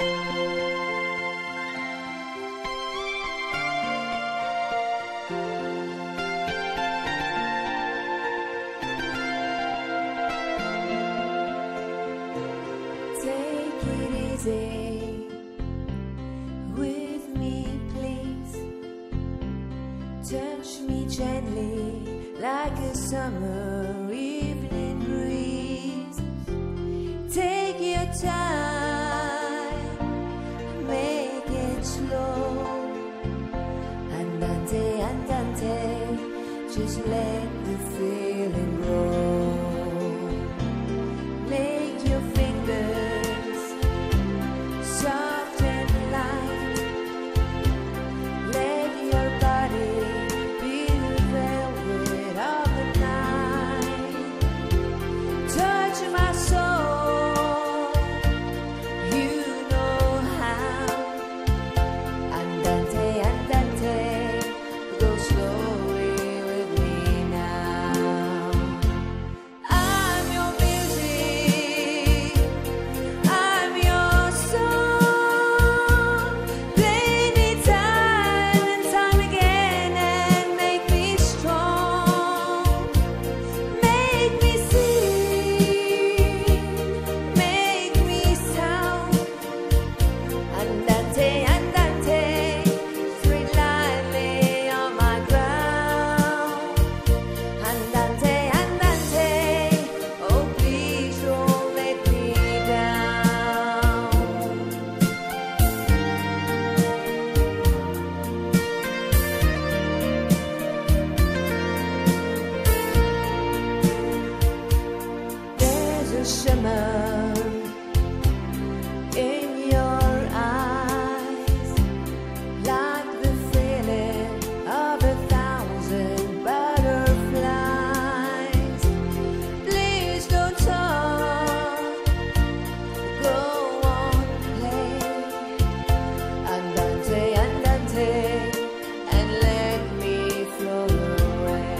Take it easy with me, please. Touch me gently like a summer evening breeze. Take your time, make it slow. Andante, andante, just let the feeling grow. Make your fingers soft and light. Let your body be the velvet of the night. Touch my soul, you know how. Andante, andante, go slowly with me now. I'm your music, I'm your song. Play me time and time again and make me strong. Make me sing, make me sound. Andante, andante, sweet lightly on my ground. Andante, andante, oh please don't let me down. There's a shimmer in your eyes, like the feeling of 1,000 butterflies. Please don't talk, go on, play. Andante, andante, and let me float away.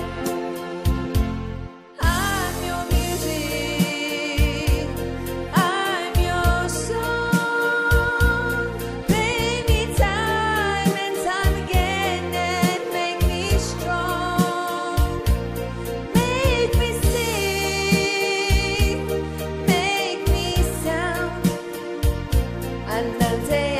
I'm your music, I'm your song. Play me time and time again and make me strong. Make me sing, make me sound. Andante,